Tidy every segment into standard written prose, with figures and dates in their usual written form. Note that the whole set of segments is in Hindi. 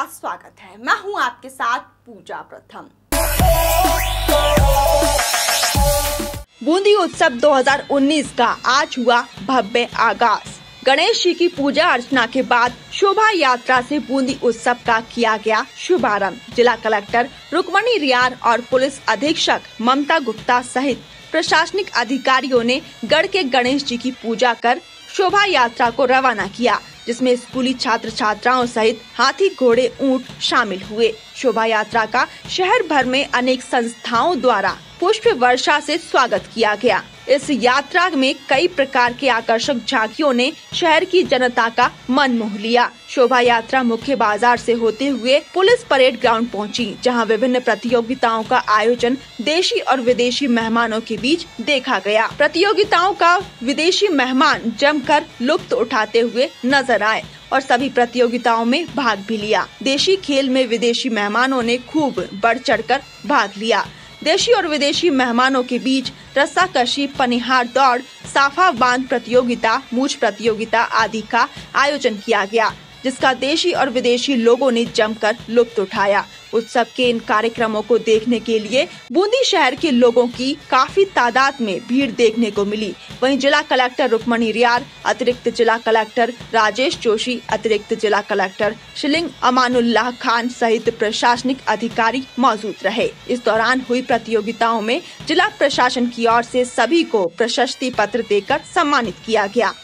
आपका स्वागत है। मैं हूं आपके साथ पूजा प्रथम। बूंदी उत्सव 2019 का आज हुआ भव्य आगाज। गणेश जी की पूजा अर्चना के बाद शोभा यात्रा से बूंदी उत्सव का किया गया शुभारंभ। जिला कलेक्टर रुक्मणी रियार और पुलिस अधीक्षक ममता गुप्ता सहित प्रशासनिक अधिकारियों ने गढ़ के गणेश जी की पूजा कर शोभा यात्रा को रवाना किया, जिसमें स्कूली छात्र छात्राओं सहित हाथी घोड़े ऊंट शामिल हुए। शोभा यात्रा का शहर भर में अनेक संस्थाओं द्वारा पुष्प वर्षा से स्वागत किया गया। इस यात्रा में कई प्रकार के आकर्षक झांकियों ने शहर की जनता का मन मोह लिया। शोभा यात्रा मुख्य बाजार से होते हुए पुलिस परेड ग्राउंड पहुंची, जहां विभिन्न प्रतियोगिताओं का आयोजन देशी और विदेशी मेहमानों के बीच देखा गया। प्रतियोगिताओं का विदेशी मेहमान जमकर लुत्फ उठाते हुए नजर आए और सभी प्रतियोगिताओं में भाग भी लिया। देशी खेल में विदेशी मेहमानों ने खूब बढ़ चढ़कर भाग लिया। देशी और विदेशी मेहमानों के बीच रस्साकशी, पनिहार दौड़, साफा बांध प्रतियोगिता, मूछ प्रतियोगिता आदि का आयोजन किया गया, जिसका देशी और विदेशी लोगों ने जमकर लुत्फ उठाया। उत्सव के इन कार्यक्रमों को देखने के लिए बूंदी शहर के लोगों की काफी तादाद में भीड़ देखने को मिली। वहीं जिला कलेक्टर रुक्मणी रियार, अतिरिक्त जिला कलेक्टर राजेश जोशी, अतिरिक्त जिला कलेक्टर शिलिंग अमानुल्लाह खान सहित प्रशासनिक अधिकारी मौजूद रहे। इस दौरान हुई प्रतियोगिताओं में जिला प्रशासन की ओर से सभी को प्रशस्ति पत्र देकर सम्मानित किया गया।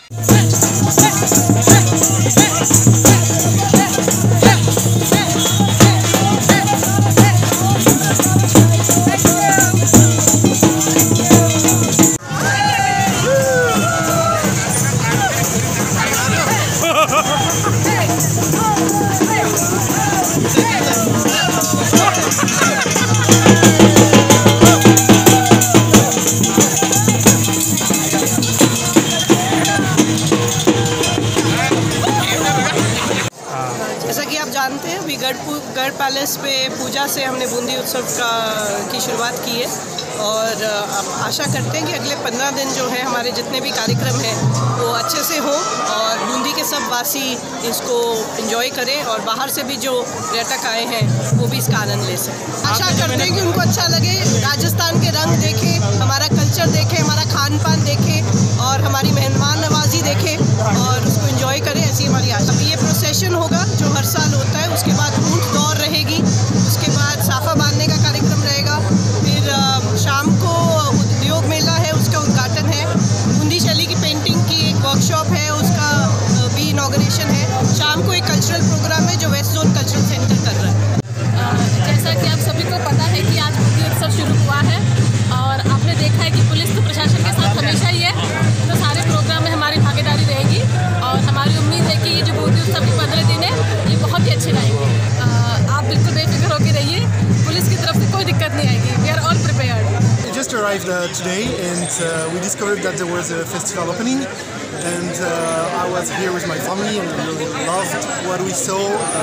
जैसा कि आप जानते हैं, अभी गढ़ पैलेस पे पूजा से हमने बूंदी उत्सव की शुरुआत की है और आशा करते हैं कि अगले 15 दिन जो है हमारे जितने भी कार्यक्रम हैं वो अच्छे से हों और बूंदी के सब वासी इसको एंजॉय करें और बाहर से भी जो पर्यटक आए हैं वो भी इसका आनंद ले सकें। आशा करते हैं कि उनको अच्छा लगे, राजस्थान के रंग देखें, हमारा कल्चर देखें, हमारा खान पान देखें और हमारी मेहमान नवाजी देखें और उसको एंजॉय करें, ऐसी हमारी आशा। अभी ये प्रोसेशन होगा जो हर साल होता है, उसके बाद ऊंट दौड़ रहेगी, उसके बाद साफा बांधने का कार्यक्रम रहेगा, फिर शाम को उद्योग मेला है, उसका उद्घाटन है, बूंदी शैली की पेंटिंग की एक वर्कशॉप है, उसका भी इनॉग्रेशन है, शाम को एक कल्चरल प्रोग्राम है जो वेस्ट जोन कल्चरल सेंटर कर रहा है। जैसा कि आप सभी को पता है कि आज बूंदी उत्सव शुरू हुआ है और आपने देखा है कि पुलिस तो प्रशासन के साथ हमेशा ही है, तो सारे प्रोग्राम में हमारी भागीदारी रहेगी और हमारी उम्मीद है कि ये जो बूंदी उत्सव के 15 दिन है ये बहुत ही अच्छे रहेंगे। आप बिल्कुल बेफिक्र होकर रहिए, पुलिस की तरफ से कोई दिक्कत नहीं आएगी। We are all prepared. We just arrived today and we discovered that there was a festival opening and I was here with my family and we really loved what we saw.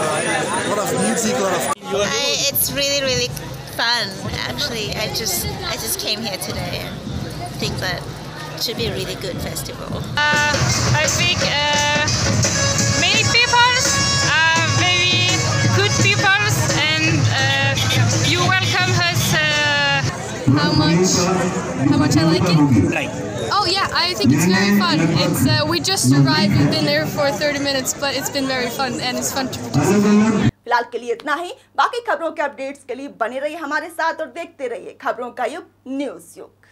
A lot of music, a lot of... It's really fun actually. I just came here today and think that it should be a really good festival. I think many people are very good people and you welcome us. How much I like it? Oh yeah, I think it's very fun. It's we just arrived. We've been there for 30 minutes, but it's been very fun and it's fun to participate. फिलहाल के लिए इतना ही। बाकी खबरों के अपडेट्स के लिए बने रहिए हमारे साथ और देखते रहिए खबरों का युग न्यूज़ युग।